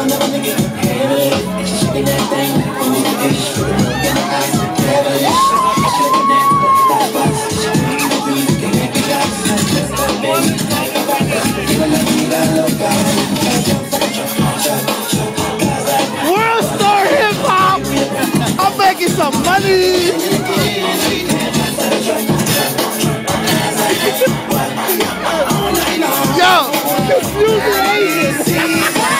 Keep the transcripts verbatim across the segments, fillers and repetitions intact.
World Star Hip Hop. I'm making some money. Yo, confusing Asian.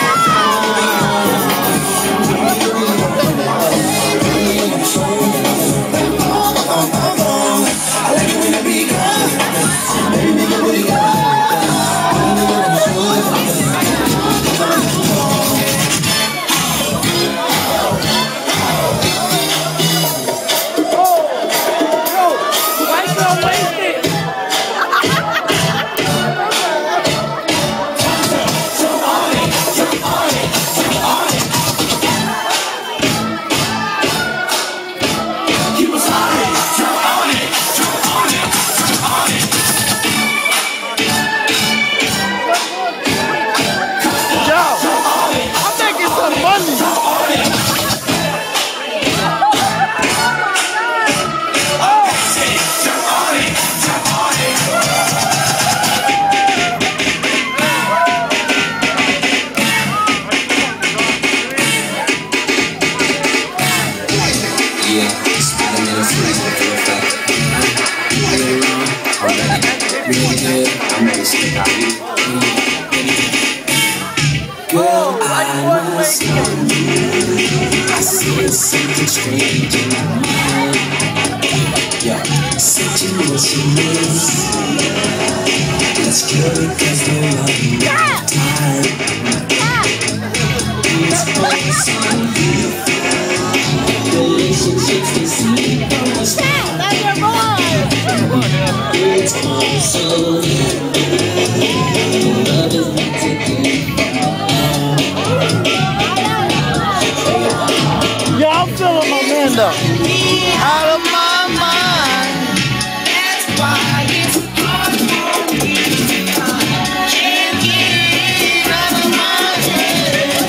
Girl, I must know I see something strange in my mind. Yeah, situation is let's kill it cause no love time. It's all so beautiful. Relationships they seem almost it's all so love is not taking. Yeah, I'm feeling my man though. Out of my mind. That's why it's hard for me. Can't get it out of my head.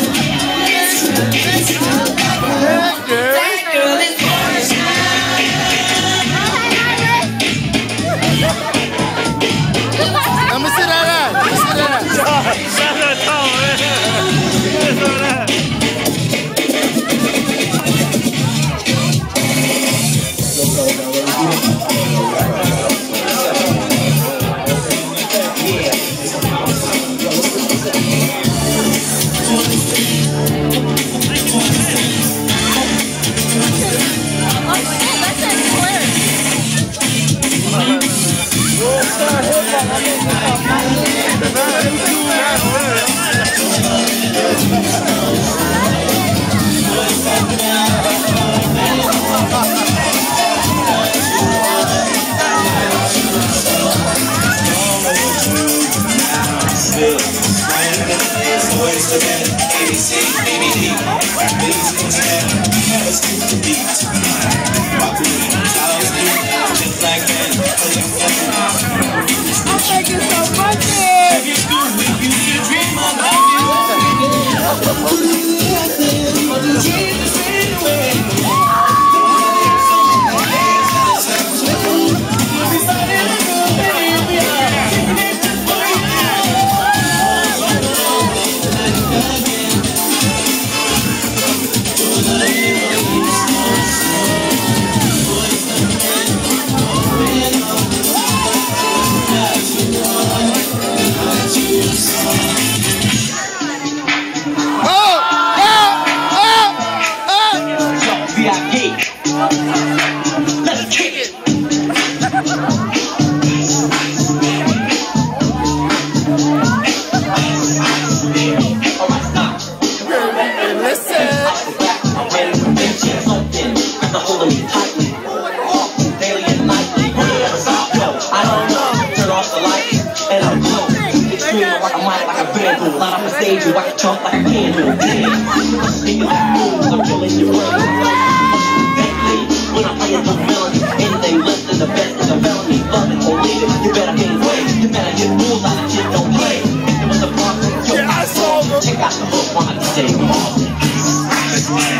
That girl, that girl is gorgeous. Let me see that out. Let me see that out. Light up the stage, you watch a chump like a candle. Think about moves, I'm killing your brain. When I play a villain, anything less than the best is a felony. Love it or leave it, you better gain weight. You better get rules out of shit, don't play. If it was a problem, yo, I saw them. Check out the hook on my D J.